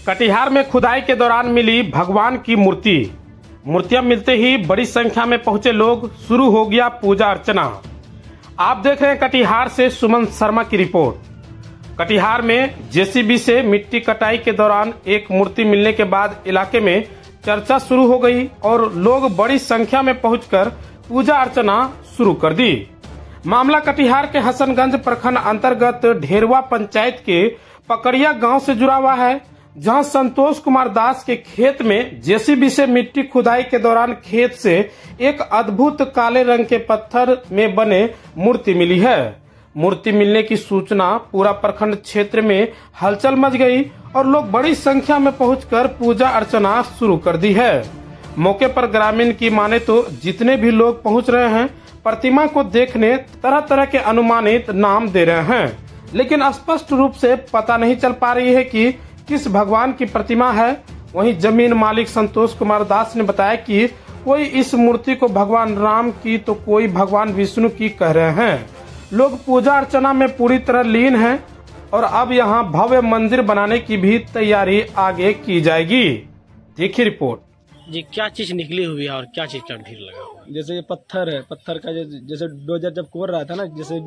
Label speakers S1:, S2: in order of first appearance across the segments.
S1: कटिहार में खुदाई के दौरान मिली भगवान की मूर्तियां मिलते ही बड़ी संख्या में पहुंचे लोग, शुरू हो गया पूजा अर्चना। आप देख रहे हैं कटिहार से सुमन शर्मा की रिपोर्ट। कटिहार में जेसीबी से मिट्टी कटाई के दौरान एक मूर्ति मिलने के बाद इलाके में चर्चा शुरू हो गई और लोग बड़ी संख्या में पहुंचकर पूजा अर्चना शुरू कर दी। मामला कटिहार के हसनगंज प्रखंड अंतर्गत ढेरवा पंचायत के पकड़िया गांव से जुड़ा हुआ है, जहां संतोष कुमार दास के खेत में जेसीबी से मिट्टी खुदाई के दौरान खेत से एक अद्भुत काले रंग के पत्थर में बने मूर्ति मिली है। मूर्ति मिलने की सूचना पूरा प्रखंड क्षेत्र में हलचल मच गई और लोग बड़ी संख्या में पहुंचकर पूजा अर्चना शुरू कर दी है। मौके पर ग्रामीण की माने तो जितने भी लोग पहुंच रहे हैं, प्रतिमा को देखने तरह तरह के अनुमानित नाम दे रहे हैं, लेकिन स्पष्ट रूप से पता नहीं चल पा रही है कि किस भगवान की प्रतिमा है। वहीं जमीन मालिक संतोष कुमार दास ने बताया कि कोई इस मूर्ति को भगवान राम की तो कोई भगवान विष्णु की कह रहे हैं। लोग पूजा अर्चना में पूरी तरह लीन हैं और अब यहां भव्य मंदिर बनाने की भी तैयारी आगे की जाएगी। देखिए रिपोर्ट
S2: जी, क्या चीज निकली हुई है और क्या चीज का ढेर लगा हुआ है?
S3: जैसे ये पत्थर है, पत्थर का जैसे डोजर जब कोड़ रहा था ना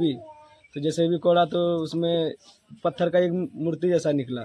S3: जैसे भी कोड़ा तो उसमें पत्थर का एक मूर्ति जैसा निकला।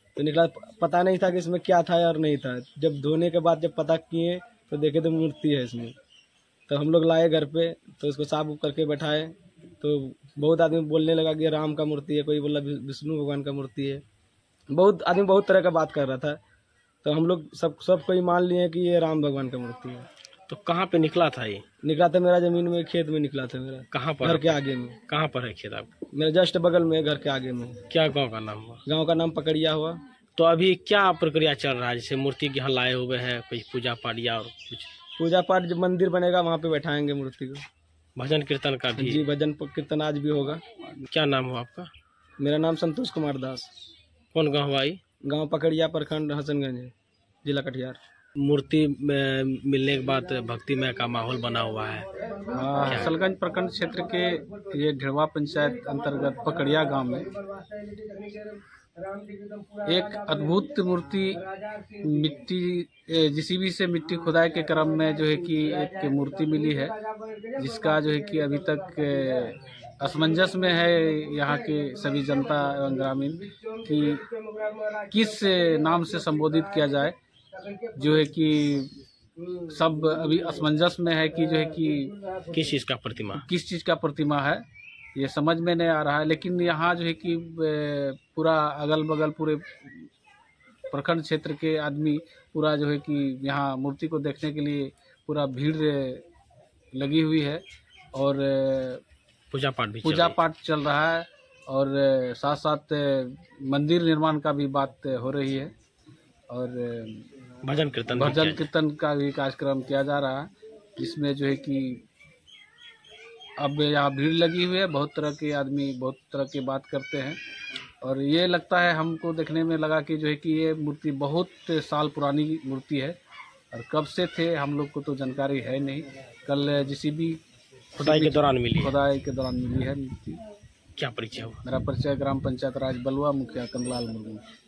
S3: पता नहीं था कि इसमें क्या था और नहीं था। जब धोने के बाद जब पता किए तो देखे तो मूर्ति है इसमें। तो हम लोग लाए घर पे, तो इसको साफ करके बैठाए तो बहुत आदमी बोलने लगा कि राम का मूर्ति है, कोई बोला विष्णु भगवान का मूर्ति है। बहुत आदमी बहुत तरह का बात कर रहा था, तो हम लोग सब कोई मान लिए कि ये राम भगवान का मूर्ति है।
S2: तो कहाँ पे निकला था ये?
S3: निकला था मेरा जमीन में, खेत में निकला था मेरा।
S2: कहाँ पर?
S3: घर के आगे में।
S2: कहाँ पर है खेत आपका?
S3: मेरे जस्ट बगल में, घर के आगे में।
S2: क्या गांव का नाम हुआ?
S3: गांव का नाम पकड़िया हुआ।
S2: तो अभी क्या प्रक्रिया चल रहा है? जैसे मूर्ति यहाँ लाए हुए हैं, कोई पूजा पाठ या और कुछ?
S3: पूजा पाठ जब मंदिर बनेगा वहाँ पे बैठाएंगे मूर्ति को।
S2: भजन कीर्तन का भी?
S3: जी, भजन कीर्तन आज भी होगा।
S2: क्या नाम हुआ आपका?
S3: मेरा नाम संतोष कुमार दास।
S2: कौन गाँव हुआ?
S3: गाँव पकड़िया, प्रखंड हसनगंज, जिला कटिहार।
S2: मूर्ति मिलने के बाद भक्तिमय का माहौल बना हुआ है।
S3: हसनगंज प्रखंड क्षेत्र के ये ढेरवा पंचायत अंतर्गत पकड़िया गांव में एक अद्भुत मूर्ति जेसीबी से मिट्टी खुदाई के क्रम में जो है कि एक मूर्ति मिली है, जिसका जो है कि अभी तक असमंजस में है यहाँ के सभी जनता एवं ग्रामीण कि किस नाम से संबोधित किया जाए। जो है कि सब अभी असमंजस में है कि जो है कि
S2: किस चीज का प्रतिमा है, ये समझ में नहीं आ रहा है। लेकिन यहाँ जो है कि पूरा अगल बगल पूरे प्रखंड क्षेत्र के आदमी पूरा जो है कि यहाँ मूर्ति को देखने के लिए पूरा भीड़ लगी हुई है और पूजा पाठ
S3: चल रहा है और साथ साथ मंदिर निर्माण का भी बात हो रही है और
S2: भजन
S3: कीर्तन का भी कार्यक्रम किया जा रहा है, जिसमें जो है कि अब यहाँ भीड़ लगी हुई है। बहुत तरह के आदमी बहुत तरह की बात करते हैं और ये लगता है, हमको देखने में लगा कि जो है कि ये मूर्ति बहुत साल पुरानी मूर्ति है और कब से थे हम लोग को तो जानकारी है नहीं। कल जेसीबी
S2: खुदाई के दौरान मिली
S3: है मूर्ति।
S2: क्या परिचय हुआ?
S3: मेरा परिचय ग्राम पंचायत राज बलुआ, मुखिया कंदलाल मुर्मू।